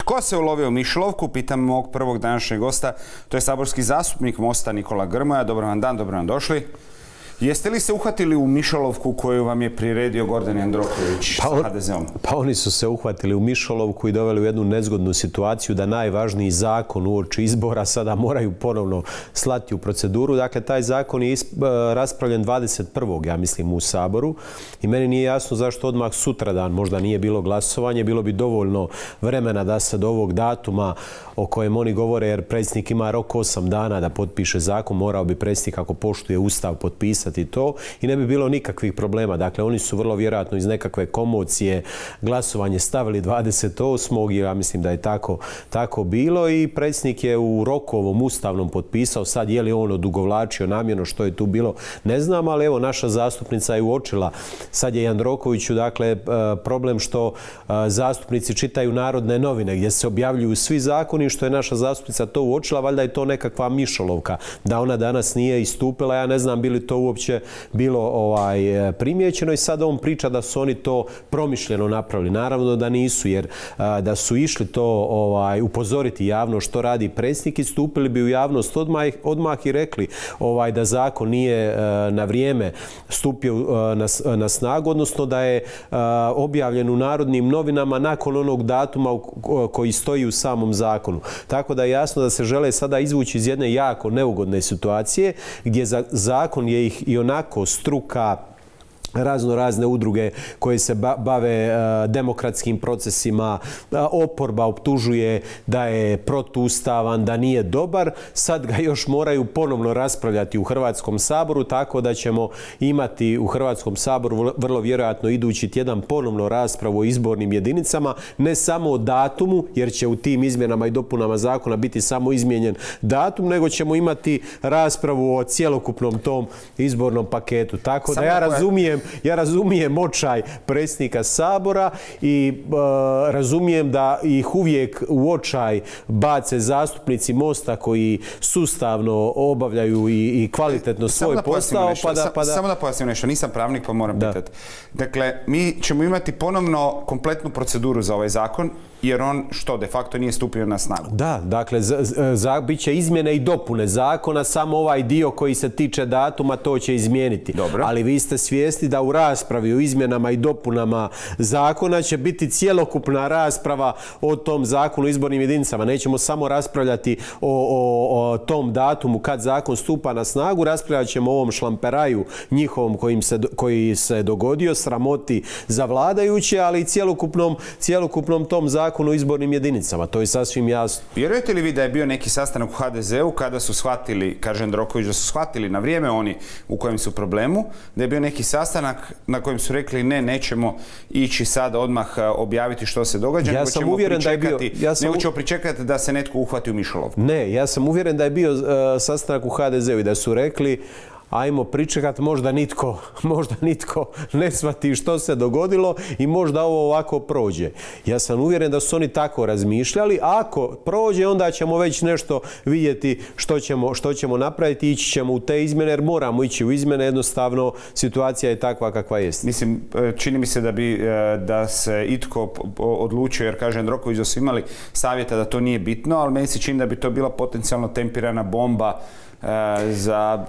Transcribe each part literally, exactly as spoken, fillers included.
Tko se ulovio u mišolovku? Pitam mog prvog današnjeg gosta. To je saborski zastupnik Mosta Nikola Grmoja. Dobro vam dan, dobro vam došli. Jeste li se uhvatili u mišolovku koju vam je priredio Gordan Jandroković pa on, sa ha de ze-om? Pa oni su se uhvatili u mišolovku i doveli u jednu nezgodnu situaciju da najvažniji zakon uoči izbora sada moraju ponovno slati u proceduru. Dakle, taj zakon je raspravljen dvadeset prvog ja mislim u Saboru i meni nije jasno zašto odmah sutradan možda nije bilo glasovanje. Bilo bi dovoljno vremena da se do ovog datuma o kojem oni govore, jer predsjednik ima rok osam dana da potpiše zakon, morao bi predsjednik ako poštuje Ustav potpisati to i ne bi bilo nikakvih problema. Dakle, oni su vrlo vjerojatno iz nekakve komocije glasovanje stavili dvadeset osmog i ja mislim da je tako, tako bilo i predsjednik je u roku ovom ustavnom potpisao. Sad je li on odugovlačio namjerno, što je tu bilo, ne znam, ali evo naša zastupnica je uočila. Sad je Jandrokoviću dakle problem što zastupnici čitaju Narodne novine gdje se objavljuju svi zakoni, što je naša zastupnica to uočila. Valjda je to nekakva mišolovka da ona danas nije istupila. Ja ne znam bi li to uopće bilo ovaj primijećeno i sad on priča da su oni to promišljeno napravili. Naravno da nisu, jer a, da su išli to ovaj upozoriti javno što radi predsjednik, istupili bi u javnost odmah, odmah i rekli ovaj da zakon nije a, na vrijeme stupio a, na, na snagu, odnosno da je a, objavljen u Narodnim novinama nakon onog datuma u, koji stoji u samom zakonu. Tako da je jasno da se žele sada izvući iz jedne jako neugodne situacije gdje za, zakon je ih i onako struka, razno razne udruge koje se bave uh, demokratskim procesima, uh, oporba optužuje da je protuustavan, da nije dobar, sad ga još moraju ponovno raspravljati u Hrvatskom saboru, tako da ćemo imati u Hrvatskom saboru vrlo vjerojatno idući tjedan ponovno raspravu o izbornim jedinicama, ne samo o datumu, jer će u tim izmjenama i dopunama zakona biti samo izmijenjen datum, nego ćemo imati raspravu o cjelokupnom tom izbornom paketu. Tako da ja razumijem Ja razumijem očaj predsjednika Sabora i e, razumijem da ih uvijek u očaj bace zastupnici Mosta koji sustavno obavljaju i, i kvalitetno svoj da posao. Pa da, pa da... Samo da pojasnim nešto, nisam pravnik pa moram da. pitati. Dakle, mi ćemo imati ponovno kompletnu proceduru za ovaj zakon, jer on što de facto nije stupio na snagu. Da, dakle, za, za, bit će izmjene i dopune zakona, samo ovaj dio koji se tiče datuma to će izmijeniti. Dobro. Ali vi ste svjesni da u raspravi o izmjenama i dopunama zakona će biti cjelokupna rasprava o tom zakonu o izbornim jedinicama. Nećemo samo raspravljati o, o, o tom datumu kad zakon stupa na snagu, raspravljat ćemo o ovom šlamperaju njihovom kojim se, koji se dogodio, sramoti za vladajuće, ali i cjelokupnom, cjelokupnom tom zakonu o izbornim jedinicama. To je sasvim jasno. Vjerujete li vi da je bio neki sastanak u ha de ze-u kada su shvatili, kaže Jandroković, da su shvatili na vrijeme oni u kojem su problemu, da je bio neki sastanak na kojem su rekli ne, nećemo ići sada odmah objaviti što se događa, ja nego sam ćemo uvjeren da je bio, ja sam... nego ćemo pričekati da se netko uhvati u mišolovku? Ne, ja sam uvjeren da je bio uh, sastanak u ha de ze-u i da su rekli ajmo pričekat, možda nitko, možda nitko ne shvati što se dogodilo i možda ovo ovako prođe. Ja sam uvjeren da su oni tako razmišljali. Ako prođe, onda ćemo već nešto vidjeti što ćemo, što ćemo napraviti. Ići ćemo u te izmjene, jer moramo ići u izmjene. Jednostavno, situacija je takva kakva jest. Mislim, čini mi se da bi da se itko odlučio, jer kaže Jandroković da su imali savjeta da to nije bitno, ali meni se čini da bi to bila potencijalno tempirana bomba za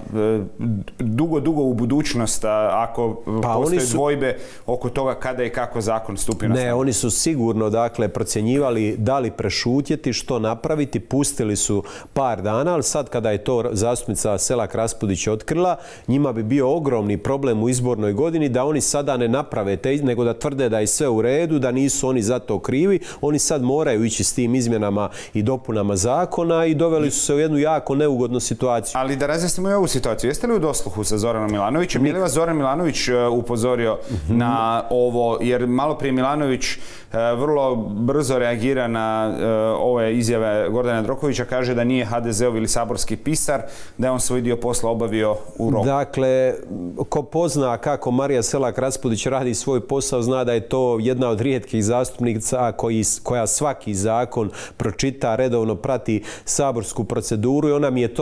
dugo, dugo u budućnost, ako pa postoje su... dvojbe oko toga kada i kako zakon stupi na snagu. Ne, oni su sigurno dakle procjenjivali da li prešutjeti, što napraviti, pustili su par dana, ali sad kada je to zastupnica Selak Raspudić otkrila, njima bi bio ogromni problem u izbornoj godini da oni sada ne naprave te, nego da tvrde da je sve u redu, da nisu oni za to krivi. Oni sad moraju ići s tim izmjenama i dopunama zakona i doveli su se u jednu jako neugodnu situaciju. Ali da razjasnimo i ovu situaciju. Jeste li u dosluhu sa Zoranom Milanovićem? Je li vas Zoran Milanović upozorio mm-hmm. na ovo? Jer malo prije Milanović vrlo brzo reagira na ove izjave Gordana Jandrokovića, kaže da nije ha de ze-ov ili saborski pisar, da je on svoj dio posla obavio u roku. Dakle, ko pozna kako Marija Selak Raspudić radi svoj posao, zna da je to jedna od rijetkih zastupnica koji, koja svaki zakon pročita, redovno prati saborsku proceduru i ona mi je to rekla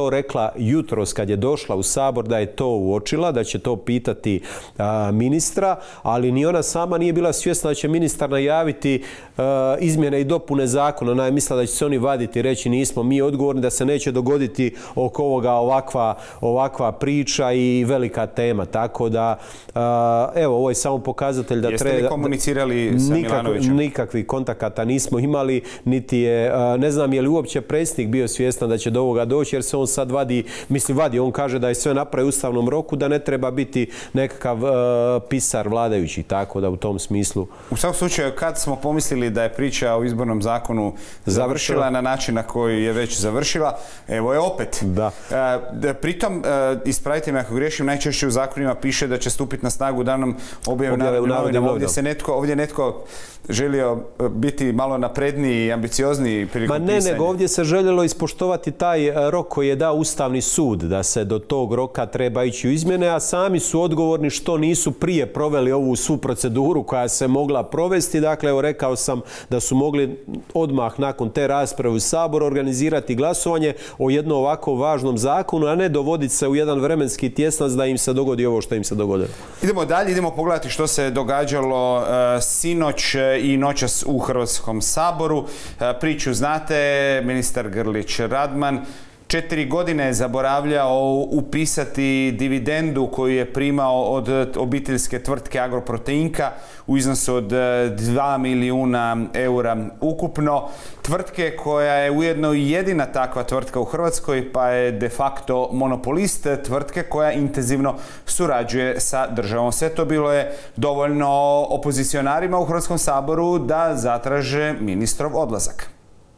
da jutros kad je došla u Sabor da je to uočila, da će to pitati a, ministra, ali ni ona sama nije bila svjesna da će ministar najaviti a, izmjene i dopune zakona. Ona je mislila da će se oni vaditi i reći nismo mi odgovorni, da se neće dogoditi oko ovoga ovakva, ovakva priča i velika tema. Tako da, a, evo, ovo je samo pokazatelj da treba... Jeste li komunicirali sa Milanovićem? Nikakvih kontakata nismo imali, niti je, a, ne znam je li uopće predsjednik bio svjestan da će do ovoga doći, jer se on sad vadi, mislim vadi, on kaže da je sve napravio u ustavnom roku, da ne treba biti nekakav uh, pisar vladajući, tako da u tom smislu... U svakom slučaju, kad smo pomislili da je priča o izbornom zakonu završila, završila na način na koji je već završila, evo je opet. Da. Uh, pritom, uh, ispravite me ako griješim, najčešće u zakonima piše da će stupiti na snagu danom objave u Narodnim novinama. Ovdje se netko, ovdje netko želio biti malo napredniji i ambiciozniji prilikom pisanja. Ma ne, pisanja. nego ovdje se željelo ispoštovati taj rok koji je dao Ustavni sud, da se do tog roka treba ići u izmjene, a sami su odgovorni što nisu prije proveli ovu svu proceduru koja se mogla provesti. Dakle, evo rekao sam da su mogli odmah nakon te rasprave u Saboru organizirati glasovanje o jednom ovako važnom zakonu, a ne dovoditi se u jedan vremenski tjesnac da im se dogodi ovo što im se dogodilo. Idemo dalje, idemo pogledati što se događalo uh, sinoć i noćas u Hrvatskom saboru. Uh, priču znate, ministar Grlić Radman četiri godine je zaboravljao upisati dividendu koju je primao od obiteljske tvrtke Agroproteinka u iznosu od dva milijuna eura ukupno. Tvrtke koja je ujedno jedina takva tvrtka u Hrvatskoj, pa je de facto monopolist tvrtke koja intenzivno surađuje sa državom. Sve to bilo je dovoljno opozicionarima u Hrvatskom saboru da zatraže ministrov odlazak.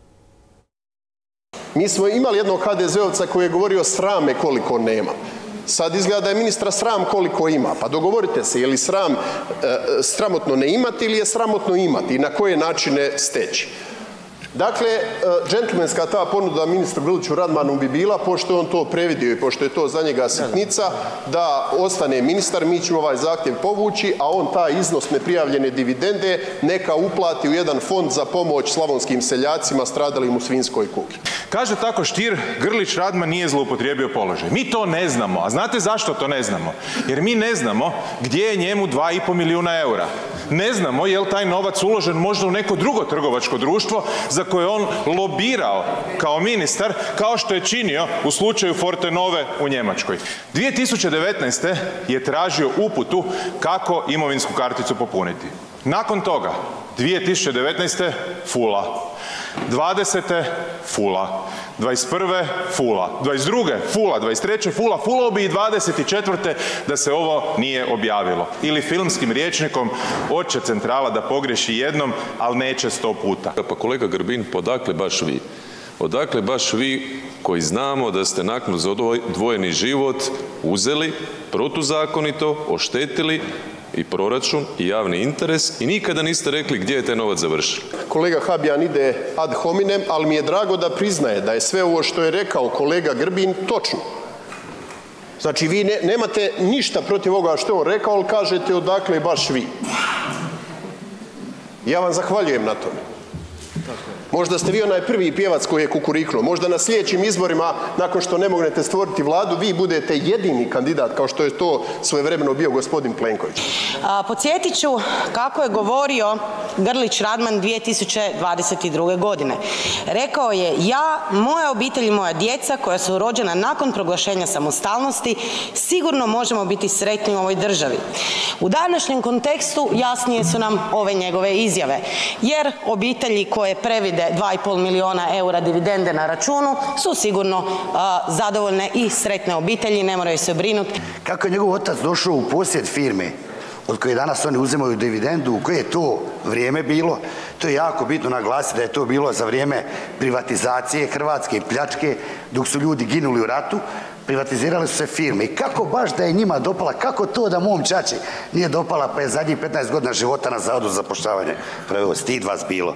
Mi smo imali jednog ha de ze ovca koji je govorio srame koliko nema. Sad izgleda da je ministra sram koliko ima. Pa dogovorite se, je li sram, e, sramotno ne imati ili je sramotno imati i na koje načine steći. Dakle, džentlmenska ta ponuda ministru Grliću Radmanu bi bila, pošto je on to previdio i pošto je to za njega sitnica, da ostane ministar, mi ćemo ovaj zahtjev povući, a on taj iznos neprijavljene dividende neka uplati u jedan fond za pomoć slavonskim seljacima stradalim u svinjskoj kugi. Kaže tako Stier, Grlić Radman nije zloupotrijebio položaj. Mi to ne znamo, a znate zašto to ne znamo? Jer mi ne znamo gdje je njemu dva i pol milijuna eura. Ne znamo je li taj novac uložen možda u neko drugo trgovačko društvo za koje je on lobirao kao ministar, kao što je činio u slučaju Fortenove u Njemačkoj. dvije tisuće devetnaeste. je tražio uputu kako imovinsku karticu popuniti. Nakon toga, dvije tisuće devetnaeste. fula. dvadesete. fula. dvadeset prve. fula. dvadeset druge. fula. dvadeset treće. fula. Fulao bi i dvadeset četvrte. da se ovo nije objavilo. Ili filmskim rječnikom, oće centrala da pogreši jednom, ali neće sto puta. Pa kolega Grbin, odakle baš vi? Odakle baš vi koji znamo da ste naknadu za odvojeni život uzeli protuzakonito, oštetili i proračun i javni interes i nikada niste rekli gdje je taj novac završio? Kolega Habijan ide ad hominem, ali mi je drago da priznaje da je sve ovo što je rekao kolega Grbin točno. Znači, vi ne, nemate ništa protiv ovoga što je on rekao, ali kažete odakle baš vi. Ja vam zahvaljujem na tome. Možda ste vi onaj prvi pjevac koji je kukuriknuo. Možda na sljedećim izborima, nakon što ne mognete stvoriti vladu, vi budete jedini kandidat, kao što je to svojevremeno bio gospodin Plenković. Podsjetit ću kako je govorio Grlić Radman dvije tisuće dvadeset druge. godine. Rekao je: ja, moja obitelj i moja djeca koja su rođena nakon proglašenja samostalnosti sigurno možemo biti sretni u ovoj državi. U današnjem kontekstu jasnije su nam ove njegove izjave, jer obitelji koje previde dva i pol milijuna eura dividende na računu su sigurno a, zadovoljne i sretne obitelji, ne moraju se brinuti. Kako je njegov otac došao u posjed firme od koje danas oni uzimaju dividendu, u koje je to vrijeme bilo, to je jako bitno naglasiti da je to bilo za vrijeme privatizacije Hrvatske, pljačke, dok su ljudi ginuli u ratu, privatizirale su se firme. I kako baš da je njima dopala, kako to da mom čači nije dopala, pa je zadnjih petnaest godina života na Zavodu za zapošljavanje prvo, stid vas bilo.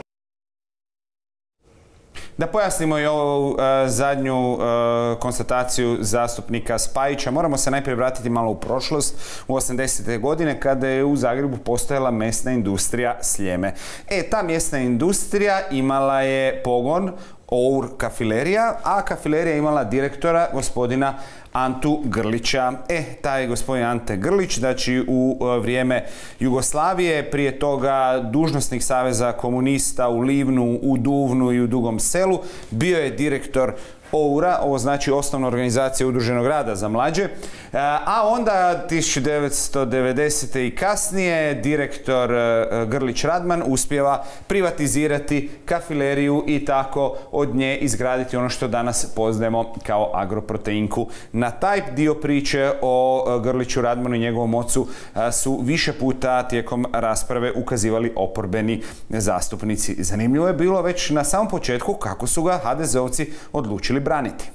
Da pojasnimo i ovu uh, zadnju uh, konstataciju zastupnika Spajića, moramo se najprije vratiti malo u prošlost, u osamdesete. godine, kada je u Zagrebu postojala mesna industrija Sljeme. E, ta mesna industrija imala je pogon O U R Kafilerija, a Kafilerija je imala direktora gospodina Antu Grlića. E, taj gospodin Ante Grlić, znači u vrijeme Jugoslavije, prije toga dužnosnik Saveza komunista u Livnu, u Duvnu i u Dugom Selu, bio je direktor O U R-a, ovo znači Osnovna organizacija udruženog rada za mlađe, a onda tisuću devetsto devedesete i kasnije direktor Grlić Radman uspijeva privatizirati Kafileriju i tako od nje izgraditi ono što danas poznajemo kao Agroproteinku. Na taj dio priče o Grliću Radmanu i njegovom ocu su više puta tijekom rasprave ukazivali oporbeni zastupnici. Zanimljivo je bilo već na samom početku kako su ga ha de ze ovci odlučili braniti.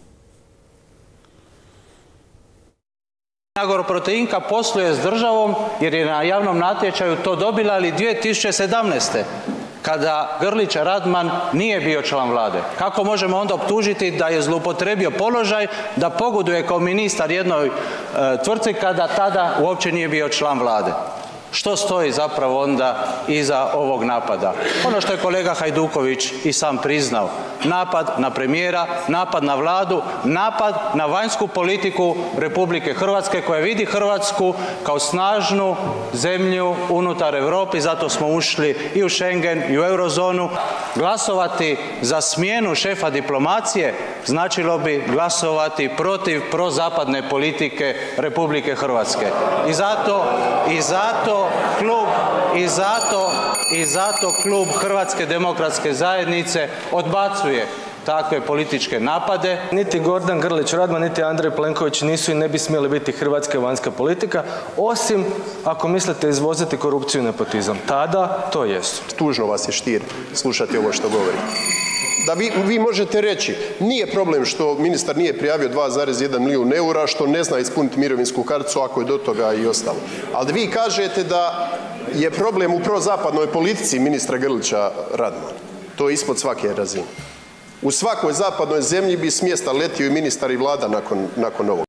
Agroproteinka posluje s državom jer je na javnom natječaju to dobila, ali dvije tisuće sedamnaeste. kada Grlić Radman nije bio član vlade. Kako možemo onda optužiti da je zloupotrijebio položaj, da pogoduje kao ministar jednoj e, tvrtci kada tada uopće nije bio član vlade? Što stoji zapravo onda iza ovog napada? Ono što je kolega Hajduković i sam priznao. Napad na premijera, napad na vladu, napad na vanjsku politiku Republike Hrvatske koja vidi Hrvatsku kao snažnu zemlju unutar Europe, zato smo ušli i u Schengen i u eurozonu. Glasovati za smjenu šefa diplomacije značilo bi glasovati protiv prozapadne politike Republike Hrvatske. I zato, i zato klub i zato i zato klub Hrvatske demokratske zajednice odbacuje takve političke napade. Niti Gordan Grlić Radman, niti Andrej Plenković nisu i ne bi smjeli biti hrvatska vanjska politika, osim ako mislite izvoziti korupciju i nepotizam. Tada to jesu. Tužno vas je Stier slušati ovo što govori. Da vi, vi možete reći, nije problem što ministar nije prijavio dva zarez jedan milijun eura, što ne zna ispuniti mirovinsku karticu, ako je do toga i ostalo. Ali vi kažete da je problem u prozapadnoj politici ministra Grlića Radmana. To je ispod svake razine. U svakoj zapadnoj zemlji bi s mjesta letio i ministar i vlada nakon, nakon ovog.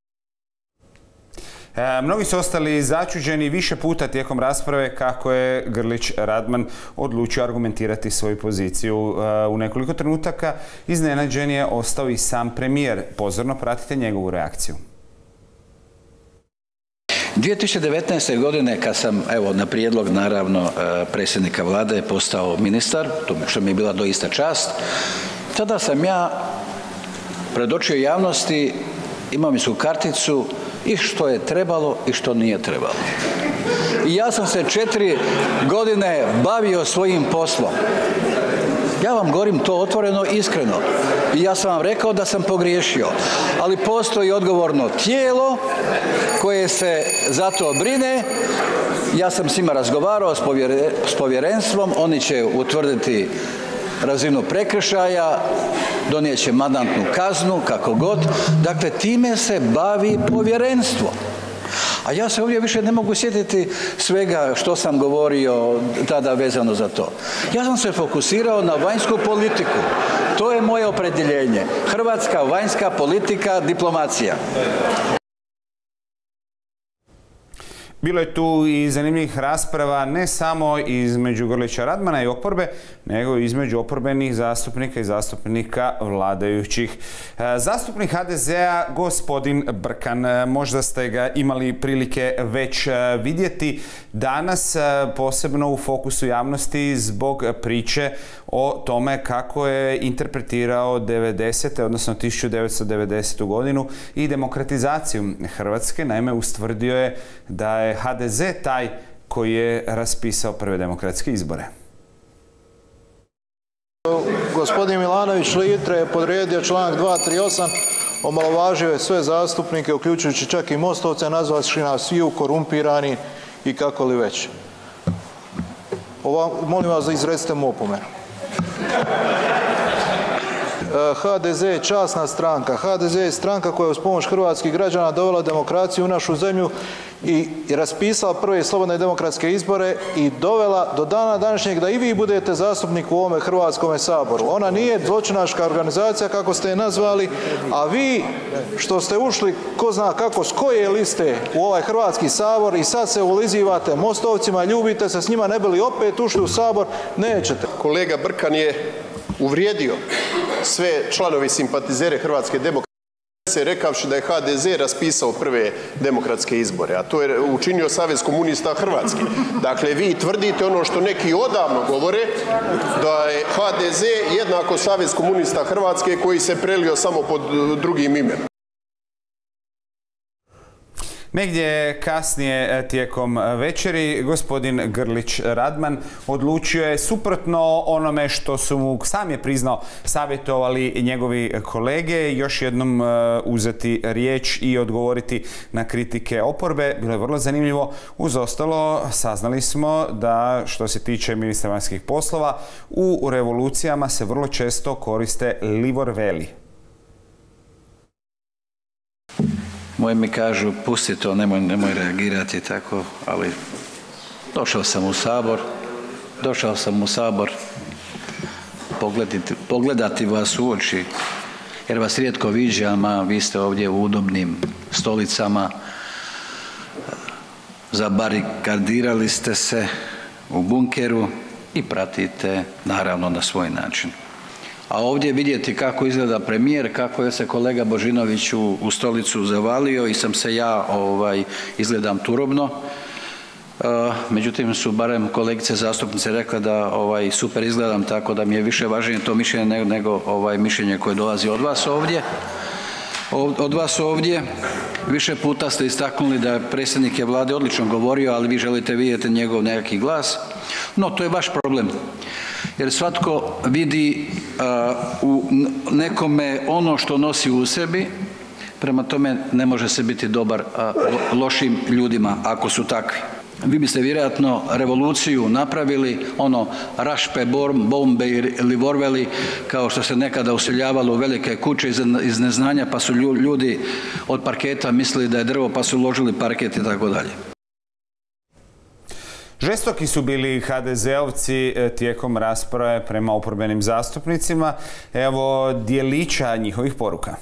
E, mnogi su ostali začuđeni više puta tijekom rasprave kako je Grlić Radman odlučio argumentirati svoju poziciju. E, u nekoliko trenutaka iznenađen je ostao i sam premijer. Pozorno pratite njegovu reakciju. dvije tisuće devetnaeste. godine kad sam, evo, na prijedlog naravno predsjednika vlade postao ministar, to što mi je bila doista čast, tada sam ja predočio javnosti imovinsku karticu i što je trebalo i što nije trebalo. I ja sam se četiri godine bavio svojim poslom. Ja vam govorim to otvoreno, iskreno. I ja sam vam rekao da sam pogriješio. Ali postoji odgovorno tijelo koje se za to brine. Ja sam s njima razgovarao s povjerenstvom. Oni će utvrditi razinu prekršaja, donijet će mandatnu kaznu, kako god. Dakle, time se bavi povjerenstvo. A ja se ovdje više ne mogu sjetiti svega što sam govorio tada vezano za to. Ja sam se fokusirao na vanjsku politiku. To je moje opredjeljenje. Hrvatska vanjska politika, diplomacija. Bilo je tu i zanimljivih rasprava ne samo između Grlića Radmana i oporbe, nego i između oporbenih zastupnika i zastupnika vladajućih. Zastupnik ha de zea, gospodin Brkan, možda ste ga imali prilike već vidjeti danas, posebno u fokusu javnosti zbog priče o tome kako je interpretirao devedesete. odnosno tisuću devetsto devedesetu. godinu i demokratizaciju Hrvatske. Naime, ustvrdio je da je ha de ze taj koji je raspisao prve demokratske izbore. Gospodin Milanović Litre je podredio članak dvjesto trideset osam, omalovažio je sve zastupnike, uključujući čak i Mostovce, nazvavši nas sviju korumpirani i kako li već. Ova, molim vas da izrecite mu opomenu. ha de ze je časna stranka. ha de ze je stranka koja je uz pomoć hrvatskih građana dovela demokraciju u našu zemlju i raspisala prve slobodne demokratske izbore i dovela do dana današnjeg da i vi budete zastupnik u ovome Hrvatskome saboru. Ona nije zločinačka organizacija kako ste je nazvali, a vi što ste ušli ko zna kako s koje liste u ovaj Hrvatski sabor i sad se ulizivate Mostovcima, ljubite se s njima, ne bi li opet ušli u sabor, nećete. Kolega Brkan je uvrijedio sve članovi simpatizere Hrvatske demokratske zajednice rekavši da je ha de ze raspisao prve demokratske izbore, a to je učinio Savez komunista Hrvatske. Dakle, vi tvrdite ono što neki odavno govore, da je ha de ze jednako Savez komunista Hrvatske koji se prelio samo pod drugim imenom. Negdje kasnije tijekom večeri gospodin Grlić Radman odlučio je suprotno onome što su mu, sam je priznao, savjetovali njegovi kolege, još jednom uzeti riječ i odgovoriti na kritike oporbe. Bilo je vrlo zanimljivo. Uz ostalo saznali smo da što se tiče ministra vanjskih poslova u revolucijama se vrlo često koriste livor veli. Moji mi kažu, pusti to, nemoj, nemoj reagirati tako, ali došao sam u Sabor, došao sam u Sabor pogledati, pogledati vas u oči, jer vas rijetko viđam, a vi ste ovdje u udobnim stolicama, zabarikadirali ste se u bunkeru i pratite, naravno, na svoj način. A ovdje vidjeti kako izgleda premijer, kako je se kolega Božinović u, u stolicu zavalio i sam se ja ovaj, izgledam turobno. E, međutim su barem kolegice zastupnice rekle da ovaj, super izgledam, tako da mi je više važnije to mišljenje nego, nego ovaj, mišljenje koje dolazi od vas ovdje. Od vas ovdje više puta ste istaknuli da predsjednik je vlade odlično govorio, ali vi želite vidjeti njegov nekakvi glas. No, to je vaš problem. Jer svatko vidi uh, u nekome ono što nosi u sebi, prema tome ne može se biti dobar uh, lošim ljudima ako su takvi. Vi biste vjerojatno revoluciju napravili, ono, rašpe, bombe ili vorveli, kao što se nekada useljavalo u velike kuće iz, iz neznanja, pa su ljudi od parketa mislili da je drvo, pa su uložili parket i tako dalje. Žestoki su bili ha de zeovci tijekom rasprave prema oporbenim zastupnicima. Evo dijelića njihovih poruka.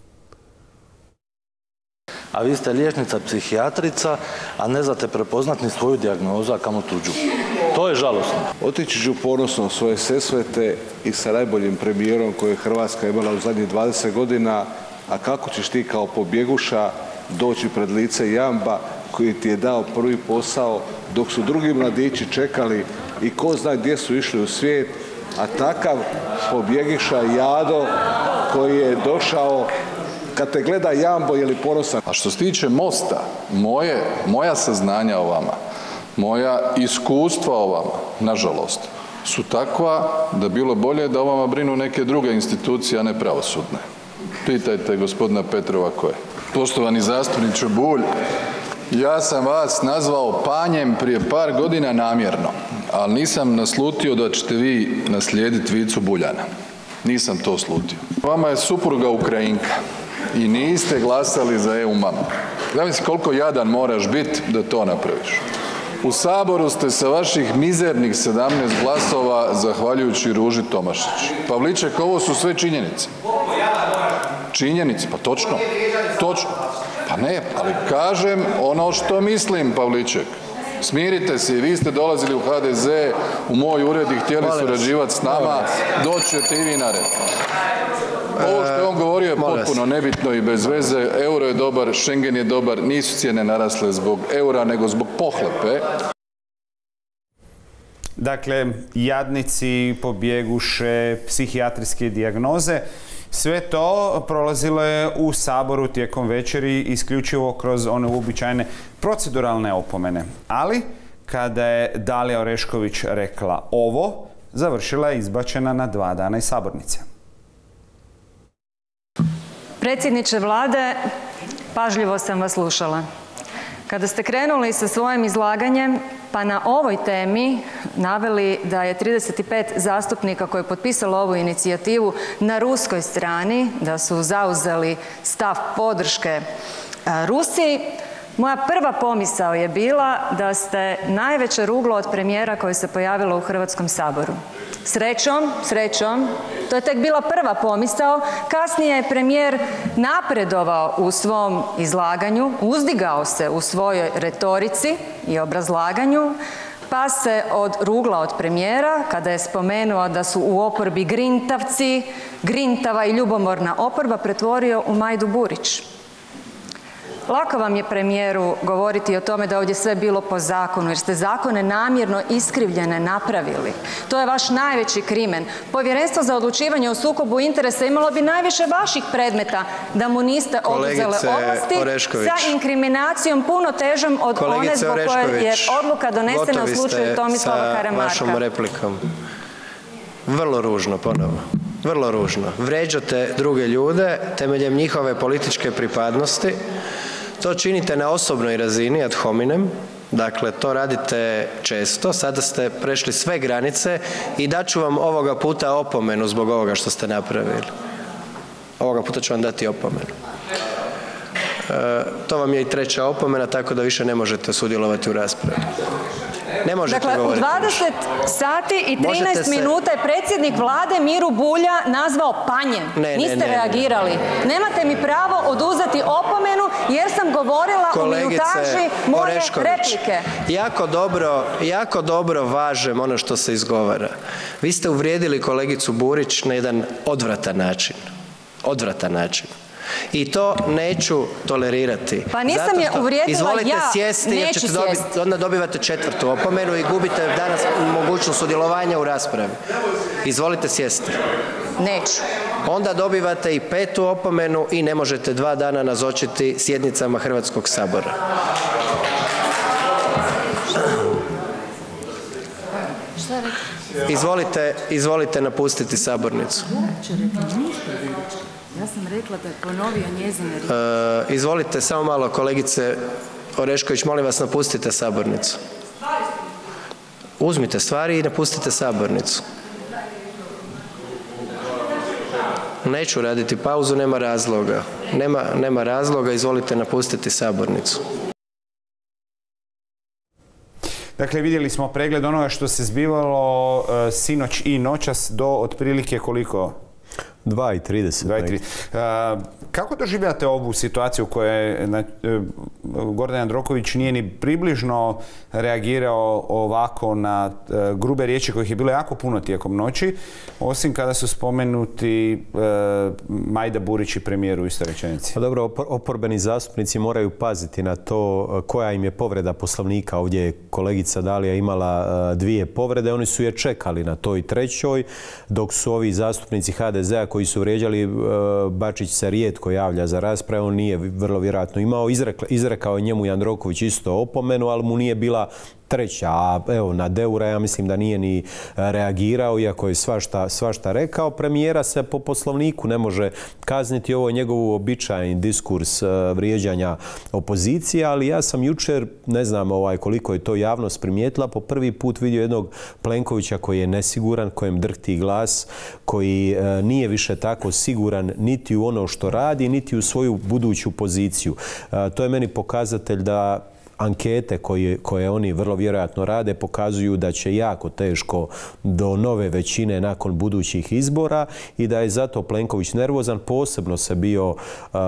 A vi ste liječnica, psihijatrica, a ne znate prepoznati ni svoju dijagnozu, a kamo tuđu. To je žalosno. Otići ću ponosno svoje Sesvete i sa najboljim premijerom koje je Hrvatska imala u zadnjih dvadeset godina, a kako ćeš ti kao pobjeguša doći pred lice jamba koji ti je dao prvi posao dok su drugi mladići čekali i ko zna gdje su išli u svijet, a takav pobjegiša jado koji je došao. Kad te gleda jambo, je li ponosan? A što se tiče Mosta, moje, moja saznanja o vama, moja iskustva o vama, nažalost, su takva da bilo bolje da o vama brinu neke druge institucije, a ne pravosudne. Pitajte gospodina Petrova ko je. Poštovani zastupniče Bulj, ja sam vas nazvao panjem prije par godina namjerno, ali nisam naslutio da ćete vi naslijediti Vicu Buljana. Nisam to slutio. Vama je supruga Ukrajinka i niste glasali za E U mamu. Zamisli koliko jadan moraš biti da to napraviš. U Saboru ste sa vaših mizernih sedamnaest glasova zahvaljujući Ruži Tomašić. Pavliček, ovo su sve činjenice. Činjenice, pa točno. Točno. Pa ne, ali kažem ono što mislim, Pavliček. Smirite se, vi ste dolazili u ha de ze, u moj ured i htjeli surađivati s nama, doćete i vi na red. Ovo što je on govorio je potpuno nebitno i bez veze. Euro je dobar, Schengen je dobar, nisu cijene narasle zbog eura, nego zbog pohlepe. Dakle, jadnici, pobjeguše, psihijatrijske dijagnoze, sve to prolazilo je u Saboru tijekom večeri isključivo kroz one uobičajene proceduralne opomene. Ali, kada je Dalija Orešković rekla ovo, završila je izbačena na dva dana iz sabornice. Predsjedniče Vlade, pažljivo sam vas slušala. Kada ste krenuli sa svojim izlaganjem, pa na ovoj temi naveli da je trideset pet zastupnika koje je potpisalo ovu inicijativu na ruskoj strani, da su zauzeli stav podrške Rusiji, moja prva pomisao je bila da ste najveće ruglo od premijera koje se pojavilo u Hrvatskom saboru. Srećom, srećom, to je tek bila prva pomisao, kasnije je premijer napredovao u svom izlaganju, uzdigao se u svojoj retorici i obrazlaganju, spas se od rugla od premijera kada je spomenuo da su u oporbi grintavci, grintava i ljubomorna oporba pretvorio u Majdu Burić. Lako vam je, premijeru, govoriti o tome da je ovdje sve bilo po zakonu, jer ste zakone namjerno iskrivljene napravili. To je vaš najveći krimen. Povjerenstvo za odlučivanje o sukobu interesa imalo bi najviše vaših predmeta da mu niste oduzele ovlasti sa inkriminacijom puno težom od one zbog koje je odluka donesena u slučaju Tomislava Karamarka. Vašom replikom. Vrlo ružno ponovo. Vrlo ružno. Vređate druge ljude temeljem njihove političke pripadnosti. To činite na osobnoj razini ad hominem, dakle to radite često, sada ste prešli sve granice i daću vam ovoga puta opomenu zbog ovoga što ste napravili. Ovoga puta ću vam dati opomenu. E, to vam je i treća opomena, tako da više ne možete sudjelovati u raspravi. Ne možete dakle, govoriti. Dakle, u dvadeset sati i trinaest minuta je predsjednik vlade Miru Bulja nazvao panjem. Ne, Niste ne, ne, reagirali. ne. Nemate mi pravo oduzeti opomenu jer sam govorila Kolegice u minutaži moje Orešković, replike. Jako dobro, jako dobro važem ono što se izgovara. Vi ste uvrijedili kolegicu Burić na jedan odvratan način. Odvratan način. I to neću tolerirati. Pa nisam je uvrijedila ja. Izvolite sjesti, jer ćete dobiti, onda dobivate četvrtu opomenu i gubite danas mogućnost sudjelovanja u raspravi. Izvolite sjesti. Neću. Onda dobivate i petu opomenu i ne možete dva dana nazočiti sjednicama Hrvatskog sabora. Izvolite, izvolite napustiti sabornicu. Ja sam rekla da je ponovio njezine riječi. Uh, izvolite, samo malo, kolegice Orešković, molim vas, napustite sabornicu. Uzmite stvari i napustite sabornicu. Neću raditi pauzu, nema razloga. Nema, nema razloga, izvolite napustiti sabornicu. Dakle, vidjeli smo pregled onoga što se zbivalo uh, sinoć i noćas do otprilike koliko? dva i trideset. Kako doživljate ovu situaciju u kojoj Gordan Jandroković nije ni približno reagirao ovako na grube riječi kojih je bilo jako puno tijekom noći, osim kada su spomenuti Majda Burić i premijer u istoj rečenici? Pa dobro, oporbeni zastupnici moraju paziti na to koja im je povreda Poslovnika. Ovdje je kolegica Dalija imala dvije povrede, oni su je čekali na toj trećoj, dok su ovi zastupnici ha de zea koji su vrijeđali, Bačić se rijetko javlja za rasprave, on nije vrlo vjerojatno imao, izrekla, izrekao je njemu Jandroković isto opomenu, ali mu nije bila treća, a evo na Deura ja mislim da nije ni reagirao, iako je svašta, svašta rekao. Premijera se po Poslovniku ne može kazniti, ovo je njegov uobičajeni diskurs vrijeđanja opozicije, ali ja sam jučer, ne znam ovaj, koliko je to javnost primijetila, po prvi put vidio jednog Plenkovića koji je nesiguran, kojem drhti glas, koji nije više tako siguran niti u ono što radi, niti u svoju buduću poziciju. To je meni pokazatelj da ankete koje, koje oni vrlo vjerojatno rade pokazuju da će jako teško do nove većine nakon budućih izbora i da je zato Plenković nervozan. Posebno se bio uh,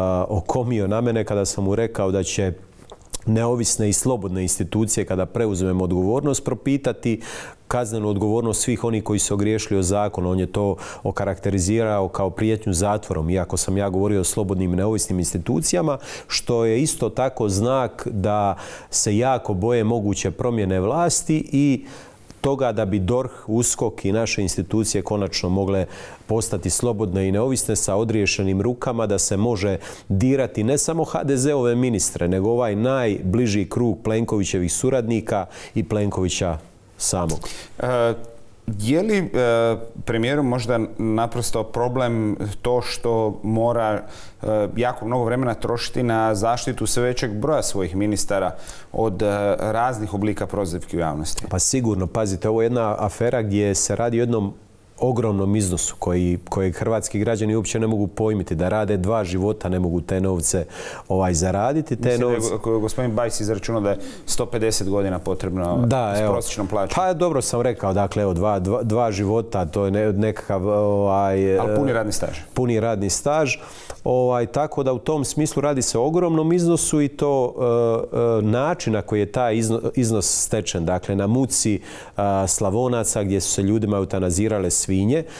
okomio na mene kada sam mu rekao da će neovisne i slobodne institucije kada preuzmemo odgovornost propitati kaznenu odgovornost svih onih koji su ogriješili o zakon. On je to okarakterizirao kao prijetnju zatvorom, iako sam ja govorio o slobodnim i neovisnim institucijama, što je isto tako znak da se jako boje moguće promjene vlasti i toga da bi DORH, USKOK i naše institucije konačno mogle postati slobodne i neovisne sa odriješenim rukama, da se može dirati ne samo ha de zeove ministre, nego ovaj najbliži krug Plenkovićevih suradnika i Plenkovića samog. E, je li e, premijeru možda naprosto problem to što mora e, jako mnogo vremena trošiti na zaštitu sve većeg broja svojih ministara od e, raznih oblika prozivki u javnosti? Pa sigurno, pazite, ovo je jedna afera gdje se radi o jednom ogromnom iznosu koji, kojeg hrvatski građani uopće ne mogu pojmiti, da rade dva života, ne mogu te novce ovaj, zaraditi. Te Mislim novce... da je gospodin Bajs izračunao da je sto pedeset godina potrebno da, s evo, prosječnom plaćom. Pa dobro sam rekao, dakle, evo, dva, dva, dva života, to je ne, nekakav... Ovaj, ali puni radni staž. Puni radni staž. Ovaj, tako da u tom smislu radi se o ogromnom iznosu i to e, e, način na koji je taj iznos, iznos stečen. Dakle, na muci e, Slavonaca gdje su se ljudima eutanazirale svinje. E,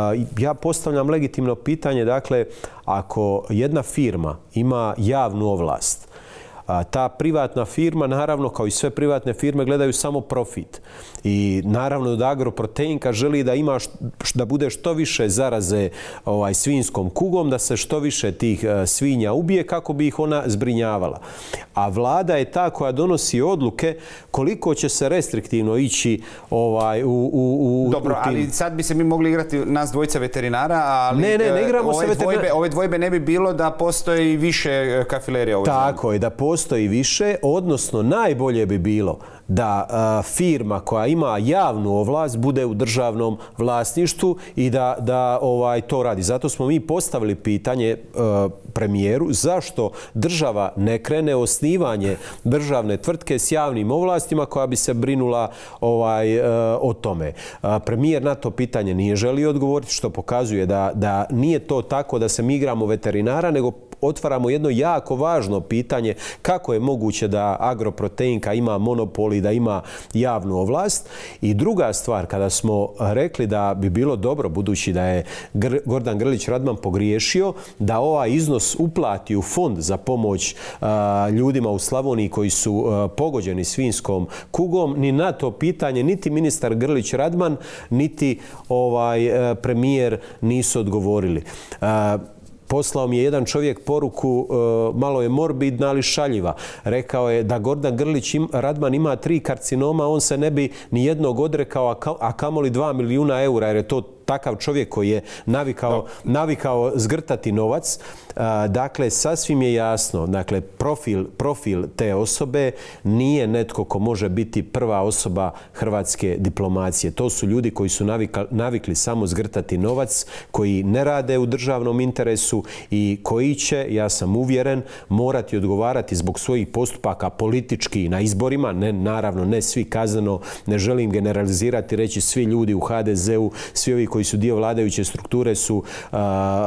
ja postavljam legitimno pitanje, dakle, ako jedna firma ima javnu ovlast, a ta privatna firma, naravno, kao i sve privatne firme, gledaju samo profit. I naravno da Agroproteinka želi da ima, da bude što više zaraze ovaj, svinjskom kugom, da se što više tih uh, svinja ubije kako bi ih ona zbrinjavala. A vlada je ta koja donosi odluke koliko će se restriktivno ići ovaj, u, u, u Dobro, u tim... ali sad bi se mi mogli igrati nas dvojica veterinara, ali ne, ne, ne igramo ove, se veterinara. dvojbe, ove dvojbe ne bi bilo da postoji više kafilerija. Tako je, da postoji više, odnosno najbolje bi bilo da a, firma koja ima javnu ovlast bude u državnom vlasništvu i da, da ovaj, to radi. Zato smo mi postavili pitanje a, premijeru zašto država ne krene osnivanje državne tvrtke s javnim ovlastima koja bi se brinula ovaj, a, o tome. A, premijer na to pitanje nije želio odgovoriti, što pokazuje da, da nije to tako da se mi igramo veterinara, nego otvaramo jedno jako važno pitanje kako je moguće da Agroproteinka ima monopol i da ima javnu ovlast. I druga stvar, kada smo rekli da bi bilo dobro, budući da je Gordan Grlić Radman pogriješio, da ovaj iznos uplati u fond za pomoć a, ljudima u Slavoniji koji su a, pogođeni svinjskom kugom, ni na to pitanje niti ministar Grlić Radman, niti ovaj, a, premijer nisu odgovorili. A, Poslao mi je jedan čovjek poruku, malo je morbidna, ali šaljiva. Rekao je da Gordan Grlić Radman ima tri karcinoma, on se ne bi ni jednog odrekao, a kamoli dva milijuna eura, jer je to takav čovjek koji je navikao, navikao zgrtati novac. Dakle, sasvim je jasno, dakle, profil, profil te osobe nije netko ko može biti prva osoba hrvatske diplomacije. To su ljudi koji su navika, navikli samo zgrtati novac, koji ne rade u državnom interesu i koji će, ja sam uvjeren, morati odgovarati zbog svojih postupaka politički na izborima, ne, naravno ne svi kazneno, ne želim generalizirati, reći svi ljudi u ha de zeu, svi ovi koji su dio vladajuće strukture su a,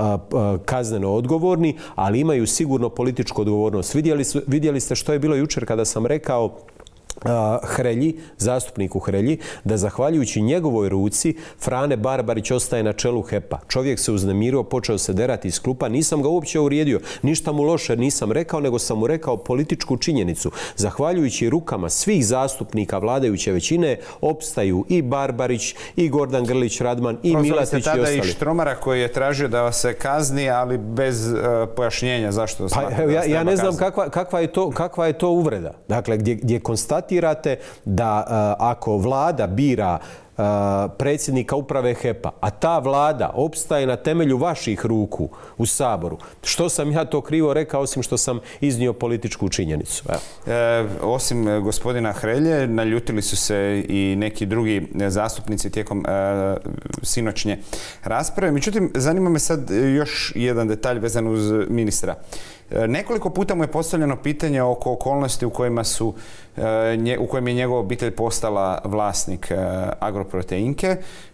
a, kazneno odgovorni, ali imaju sigurno političku odgovornost. Vidjeli, su, vidjeli ste što je bilo jučer kada sam rekao Hrelji, zastupniku Hrelji, da zahvaljujući njegovoj ruci Frane Barbarić ostaje na čelu he pa. Čovjek se uznemirio, počeo se derati iz klupa, nisam ga uopće uvrijedio, ništa mu loše nisam rekao, nego sam mu rekao političku činjenicu. Zahvaljujući rukama svih zastupnika vladajuće većine opstaju i Barbarić, i Gordan Grlić Radman, i Milatić i ostali. Prozvali ste tada i Štromara koji je tražio da se kazni, ali bez uh, pojašnjenja zašto. Pa, da ja, ja ne znam kakva, kakva, je to, kakva je to uvreda. Dakle, gdje, gdje konstatirate da uh, ako vlada bira uh, predsjednika uprave he pa, a ta vlada opstaje na temelju vaših ruku u Saboru, što sam ja to krivo rekao osim što sam iznio političku činjenicu? E, osim gospodina Hrelje, naljutili su se i neki drugi zastupnici tijekom e, sinoćnje rasprave. Međutim, zanima me sad još jedan detalj vezan uz ministra. Nekoliko puta mu je postavljeno pitanje oko okolnosti u kojima su, u kojem je njegova obitelj postala vlasnik Agroproteinke.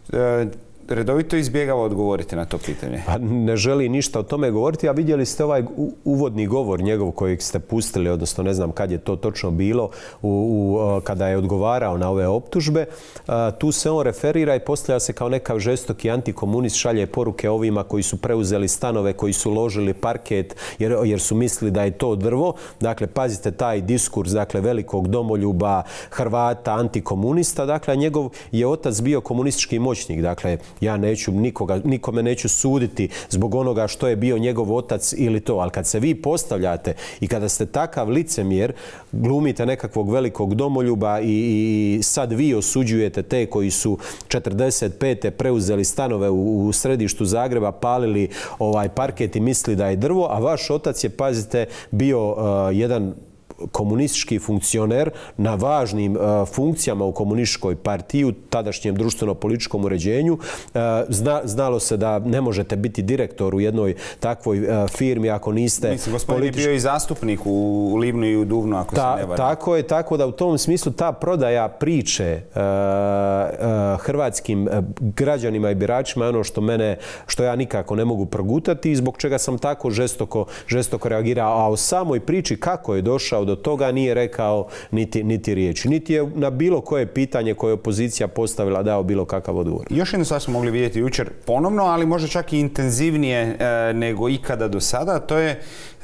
Redovito izbjegava odgovoriti na to pitanje. Pa ne želi ništa o tome govoriti, a vidjeli ste ovaj uvodni govor njegov kojeg ste pustili, odnosno ne znam kad je to točno bilo, u, u, kada je odgovarao na ove optužbe. Tu se on referira i postavlja se kao nekav žestoki antikomunist, šalje poruke ovima koji su preuzeli stanove, koji su ložili parket jer, jer su mislili da je to drvo. Dakle, pazite taj diskurs, dakle, velikog domoljuba, Hrvata, antikomunista. Dakle, njegov je otac bio komunistički moćnik. Dakle, ja neću nikoga, nikome neću suditi zbog onoga što je bio njegov otac ili to, ali kad se vi postavljate i kada ste takav licemjer, glumite nekakvog velikog domoljuba i, i sad vi osuđujete te koji su četrdeset pete preuzeli stanove u, u središtu Zagreba, palili ovaj parket i misli da je drvo, a vaš otac je, pazite, bio uh, jedan komunistički funkcioner na važnim funkcijama u komunističkoj partiji, u tadašnjem društveno-političkom uređenju. Znalo se da ne možete biti direktor u jednoj takvoj firmi ako niste Mislim, gospodin je bio i zastupnik u Livnu i u Duvnu, ako se ne varam. Tako je, tako da u tom smislu ta prodaja priče hrvatskim građanima i biračima je ono što mene, što ja nikako ne mogu progutati i zbog čega sam tako žestoko, žestoko reagirao. A o samoj priči kako je došao do toga nije rekao niti, niti riječi. Niti je na bilo koje pitanje koje je opozicija postavila dao bilo kakav odgovor. Još jednu stvar smo mogli vidjeti jučer ponovno, ali možda čak i intenzivnije e, nego ikada do sada. To je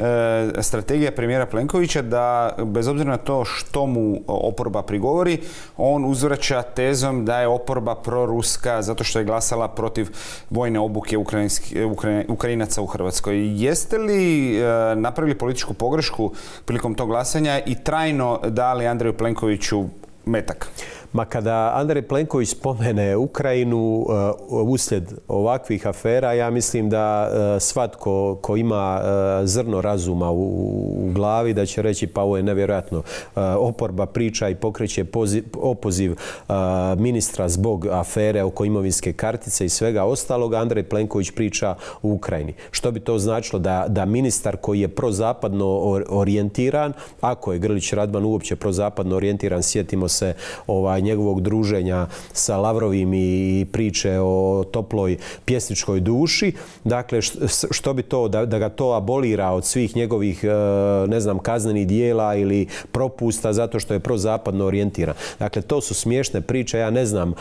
e, strategija premijera Plenkovića da bez obzira na to što mu oporba prigovori, on uzvraća tezom da je oporba proruska zato što je glasala protiv vojne obuke Ukrajinaca u Hrvatskoj. Jeste li e, napravili političku pogrešku prilikom tog glasanja i trajno dali Andreju Plenkoviću metak? Ma kada Andrej Plenković spomene Ukrajinu uh, uslijed ovakvih afera, ja mislim da uh, svatko ko ima uh, zrno razuma u, u glavi da će reći pa ovo je nevjerojatno. Uh, oporba priča i pokreće poziv, opoziv uh, ministra zbog afere oko imovinske kartice i svega ostaloga. Andrej Plenković priča u Ukrajini. Što bi to značilo? Da, da ministar koji je prozapadno orijentiran, ako je Grlić Radman uopće prozapadno orijentiran, sjetimo se ovaj njegovog druženja sa Lavrovim i priče o toploj pjesničkoj duši. Dakle, što bi to, da, da ga to abolira od svih njegovih, ne znam, kaznenih dijela ili propusta zato što je prozapadno orijentiran. Dakle, to su smiješne priče. Ja ne znam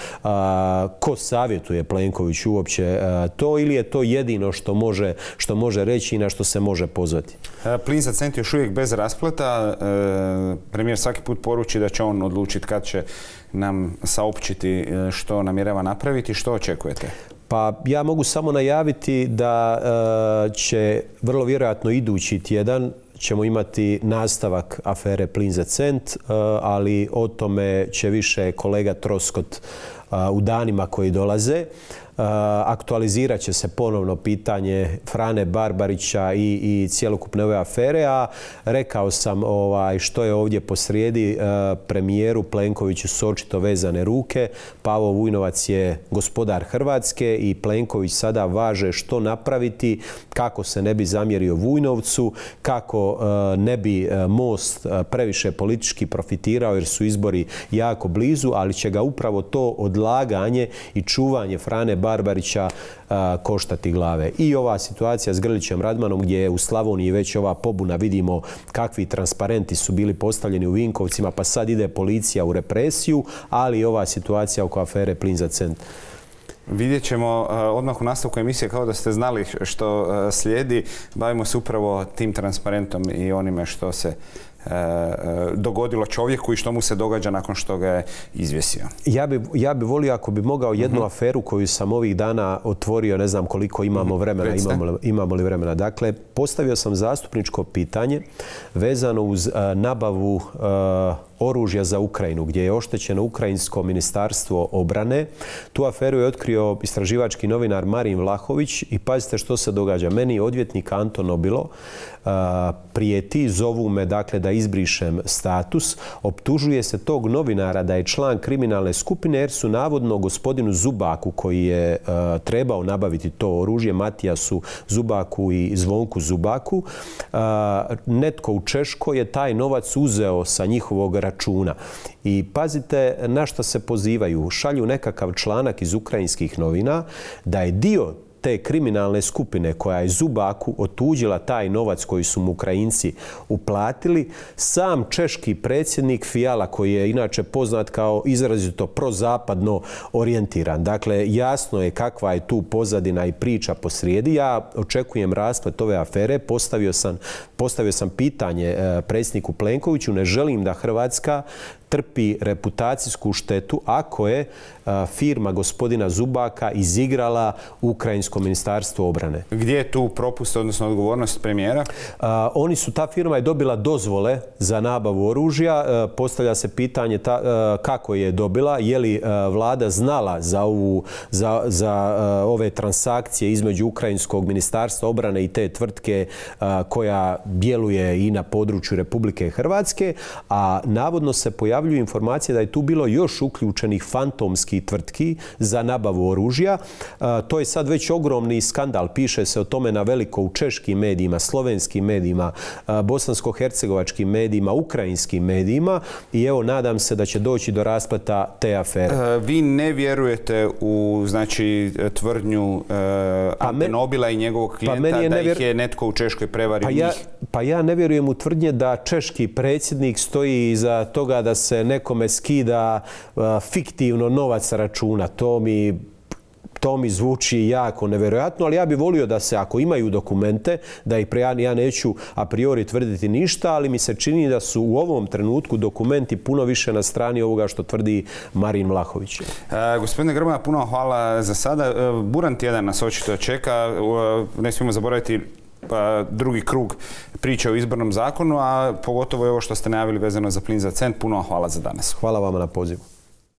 a, ko savjetuje Plenković uopće a, to ili je to jedino što može, što može reći i na što se može pozvati. Plin za cent još uvijek bez raspleta. E, premijer svaki put poruči da će on odlučiti kad će nam saopćiti što namjerava napraviti. Što očekujete? Pa ja mogu samo najaviti da e, će vrlo vjerojatno idući tjedan ćemo imati nastavak afere Plin za cent, e, ali o tome će više kolega Troskot e, u danima koji dolaze. Uh, aktualizirat će se ponovno pitanje Frane Barbarića i, i cjelokupne ove afere, a rekao sam ovaj, što je ovdje posrijedi. Uh, premijeru Plenkoviću su očito vezane ruke. Pavo Vujnovac je gospodar Hrvatske i Plenković sada važe što napraviti kako se ne bi zamjerio Vujnovcu, kako uh, ne bi uh, Most uh, previše politički profitirao jer su izbori jako blizu, ali će ga upravo to odlaganje i čuvanje Frane Barbarića a, koštati glave. I ova situacija s Grlićem Radmanom gdje je u Slavoniji već ova pobuna, vidimo kakvi transparenti su bili postavljeni u Vinkovcima, pa sad ide policija u represiju, ali i ova situacija oko afere Plin za cent. Vidjet ćemo uh, odmah u nastavku emisije, kao da ste znali što uh, slijedi. Bavimo se upravo tim transparentom i onime što se uh, dogodilo čovjeku i što mu se događa nakon što ga je izvjesio. Ja bi, ja bi volio ako bi mogao jednu uh-huh. aferu koju sam ovih dana otvorio, ne znam koliko imamo vremena, uh-huh. imamo, li, imamo li vremena. Dakle, postavio sam zastupničko pitanje vezano uz uh, nabavu uh, oružja za Ukrajinu, gdje je oštećeno Ukrajinsko ministarstvo obrane. Tu aferu je otkrio istraživački novinar Marin Vlahović i pazite što se događa. Meni odvjetnik Anton Nobilo uh, prijeti, zovu me dakle da izbrišem status, optužuje se tog novinara da je član kriminalne skupine jer su navodno gospodinu Zubaku koji je uh, trebao nabaviti to oružje, Matijasu Zubaku i Zvonku Zubaku, uh, netko u Češkoj je taj novac uzeo sa njihovog računa. I pazite na što se pozivaju. Šalju nekakav članak iz ukrajinskih novina da je dio te kriminalne skupine koja je Zubaku otuđila taj novac koji su mu Ukrajinci uplatili, sam češki predsjednik Fiala, koji je inače poznat kao izrazito prozapadno orijentiran. Dakle, jasno je kakva je tu pozadina i priča posrijedi. Ja očekujem rasplet ove afere. Postavio sam, postavio sam pitanje predsjedniku Plenkoviću. Ne želim da Hrvatska trpi reputacijsku štetu ako je a, firma gospodina Zubaka izigrala ukrajinsku ukrajinsko ministarstvo obrane. Gdje je tu propust, odnosno odgovornost premijera? A, oni su, ta firma je dobila dozvole za nabavu oružja. A, postavlja se pitanje ta, a, kako je dobila, je li a, vlada znala za, ovu, za, za a, ove transakcije između ukrajinskog ministarstva obrane i te tvrtke a, koja djeluje i na području Republike Hrvatske, a navodno se pojavljuju informacije da je tu bilo još uključenih fantomskih tvrtki za nabavu oružja. A, to je sad već ogromni skandal. Piše se o tome na veliko u češkim medijima, slovenskim medijima, bosansko-hercegovačkim medijima, ukrajinskim medijima i evo nadam se da će doći do raspleta te afere. E, vi ne vjerujete u znači tvrdnju e, Ante Nobila i njegovog klijenta pa da nevjer... ih je netko u Češkoj prevario pa ja, njih? Pa ja ne vjerujem u tvrdnje da češki predsjednik stoji iza toga da se nekome skida uh, fiktivno novac sa računa. To mi To mi zvuči jako nevjerojatno, ali ja bih volio da se, ako imaju dokumente, da ih pre, ja neću a priori tvrditi ništa, ali mi se čini da su u ovom trenutku dokumenti puno više na strani ovoga što tvrdi Marin Vlahović. E, gospodine Grmoja, puno hvala za sada. E, buran tjedan nas očito čeka. E, ne smijemo zaboraviti pa, drugi krug priče o izbornom zakonu, a pogotovo je ovo što ste najavili vezano za plin za cent. Puno hvala za danas. Hvala vama na pozivu.